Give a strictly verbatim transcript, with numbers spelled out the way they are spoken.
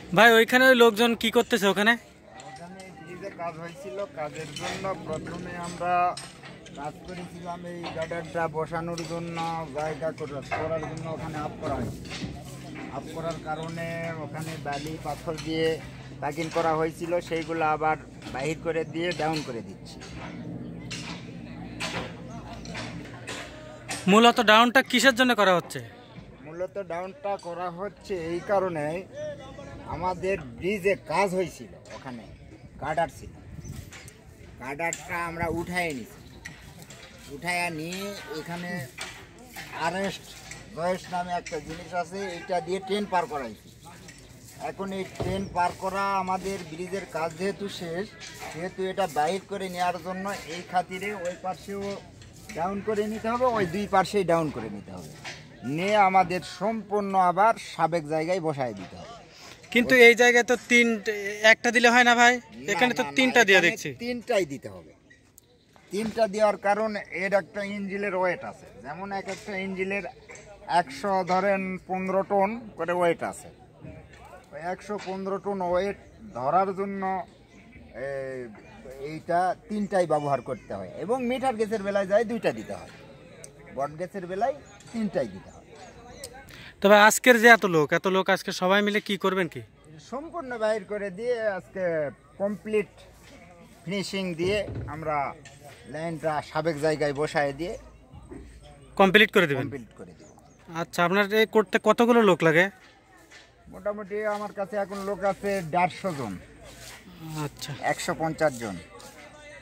ভাই ওইখানে ওই লোকজন কি করতেছে ওখানে? ওখানে ব্রিজে কাজ হয়েছিল, কাজের জন্য প্রথমে আমরা কাজ করেছিলাম এই গার্ডারটা বসানোর জন্য, জায়গা করার জন্য ওখানে আপ করা হয়েছিল। আপ করার কারণে ওখানে বালি পাথর দিয়ে প্যাকিং করা হয়েছিল, সেইগুলো আবার বাহির করে দিয়ে ডাউন করে দিচ্ছি। মূলত ডাউনটা কিসের জন্য করা হচ্ছে? মূলত ডাউনটা করা হচ্ছে এই কারণে, আমাদের ব্রিজে কাজ হয়েছিল, ওখানে গার্ডার ছিল, গার্ডারটা আমরা উঠাই নিছি। উঠাইয়া নিয়ে এখানে আরেস্ট জয়েস্ট নামে একটা জিনিস আছে, এটা দিয়ে ট্রেন পার করাইছি। এখন এই ট্রেন পার করা আমাদের ব্রিজের কাজ যেহেতু শেষ, সেহেতু এটা বাইর করে নেওয়ার জন্য এই খাতিরে ওই পাশেও ডাউন করে নিতে হবে, ওই দুই পাশেই ডাউন করে নিতে হবে, নিয়ে আমাদের সম্পূর্ণ আবার সাবেক জায়গায় বসায় দিতে হবে। কিন্তু এই জায়গায় তো তিন একটা দিলে হয় না ভাই, এখানে তো তিনটা দিয়ে দেখছি। তিনটাই দিতে হবে। তিনটা দেওয়ার কারণ এর একটা ইঞ্জিনের ওয়েট আছে, যেমন এক একটা ইঞ্জিনের একশো ধরেন পনেরো টন করে ওয়েট আছে। ওই একশো পনেরো টন ওয়েট ধরার জন্য এইটা তিনটাই ব্যবহার করতে হয়, এবং মিটার গ্যাসের বেলায় যায় দুইটা দিতে হয়, বট গ্যাসের বেলায় তিনটাই দিতে হয়। তবে আজকের যে এত লোক এত লোক আজকে সবাই মিলে কি করবেন কি? সম্পূর্ণ বাহির করে দিয়ে আজকে কমপ্লিট ফিনিশিং দিয়ে আমরা লাইনটা সাবেক জায়গায় বসায় দিয়ে কমপ্লিট করে দেবেন। কমপ্লিট করে দেব। আচ্ছা, আপনার এই করতে কতগুলো লোক লাগে? মোটামুটি আমার কাছে এখন লোক আছে দেড়শো জন। আচ্ছা, একশো পঞ্চাশ জন।